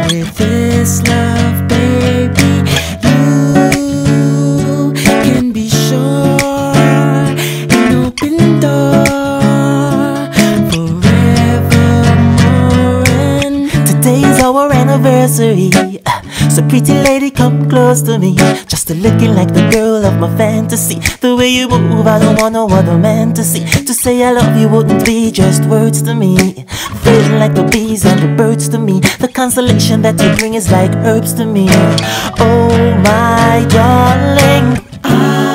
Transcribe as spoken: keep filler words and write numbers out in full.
With this love, baby, you can be sure an open door forevermore. And today's our anniversary, so pretty lady, come close to me. Just looking like the girl of my fantasy. The way you move, I don't want no other man to see. To say I love you wouldn't be just words to me. Feeling like the bees and the birds to me. The consolation that you bring is like herbs to me. Oh my darling, I